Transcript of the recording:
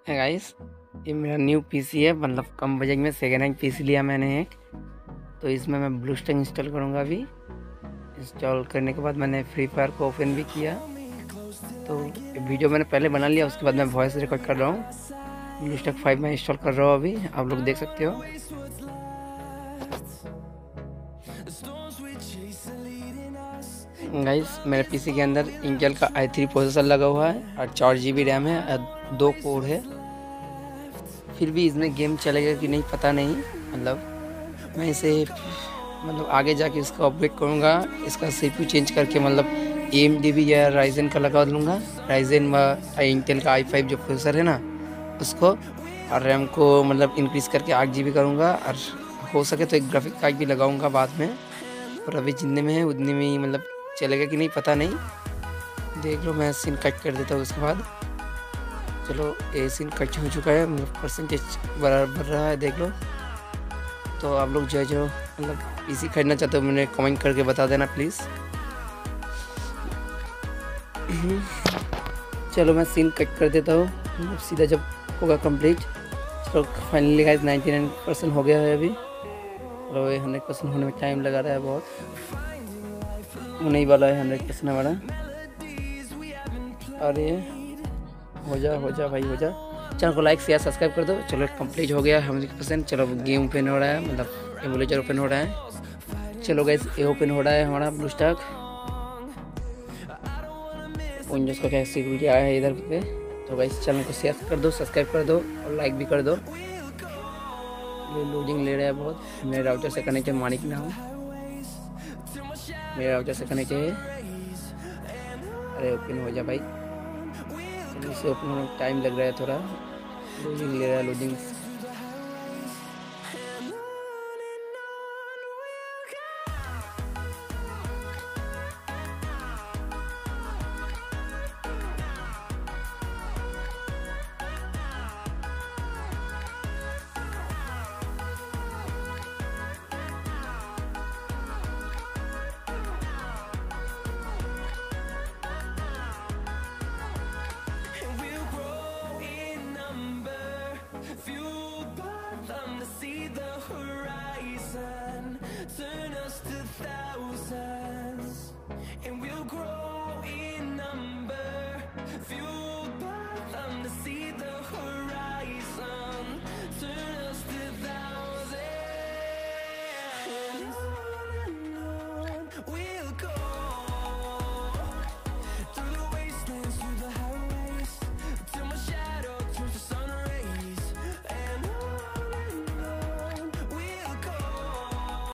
Guys, ये मेरा new PC है, मतलब कम बजट में सेकेंड हैंड पीसी लिया मैंने एक। तो इसमें मैं ब्लूस्टैक इंस्टॉल करूँगा। अभी इंस्टॉल करने के बाद मैंने फ्री फायर को ओपन भी किया। तो वीडियो मैंने पहले बना लिया, उसके बाद मैं वॉइस रिकॉर्ड कर रहा हूँ। ब्लूस्टैक 5 मैं इंस्टॉल कर रहा हूँ, अभी आप लोग देख सकते हो। गाइस, मेरे पीसी के अंदर इंटेल का i3 प्रोसेसर लगा हुआ है और 4 GB रैम है और 2 कोर है। फिर भी इसमें गेम चलेगा कि नहीं पता नहीं। मतलब मैं इसे आगे जाके इसको अपग्रेड करूँगा। इसका CPU चेंज करके AMD भी या राइजन का लगा लूँगा। राइजन व इंटेल का i5 जो प्रोसेसर है ना उसको, और रैम को इंक्रीज़ करके 8 GB करूँगा। और हो सके तो एक ग्राफिक कार्ड भी लगाऊँगा बाद में। और अभी जितने में है उतने में ही चलेगा कि नहीं पता नहीं। देख लो, मैं सीन कट कर देता हूँ उसके बाद। चलो, ये सीन कट हो चुका है, परसेंटेज बढ़ रहा है, देख लो। तो आप लोग जो पीसी खरीदना चाहते हो मुझे कमेंट करके बता देना प्लीज़। चलो, मैं सीन कट कर देता हूँ सीधा जब होगा कंप्लीट। तो फाइनली गाइस 99% हो गया है अभी। और ये 100% होने में टाइम लगा रहा है बहुत, नहीं वाला है 100% हमारा। और ये हो जा भाई, हो जा। चैनल को लाइक शेयर सब्सक्राइब कर दो। चलो, कंप्लीट हो गया 100%। चलो, गेम ओपन हो रहा है, एमुलेटर ओपन हो रहा है। चलो गाइस, ये ओपन हो रहा है हमारा ब्लूस्टैक। विंडोज़ का क्या सिक्योरिटी आया है इधर पे। तो गाइस, चैनल को शेयर कर दो, सब्सक्राइब कर दो और लाइक भी कर दो। ये लोडिंग ले रहा है बहुत। मेरे राउटर से कनेक्ट है, मानिक ना हो, मेरे राउटर से कनेक्ट है। अरे ओपन हो जा भाई। इसे ओपन होने में टाइम लग रहा है थोड़ा। लोडिंग ले रहा है, लोडिंग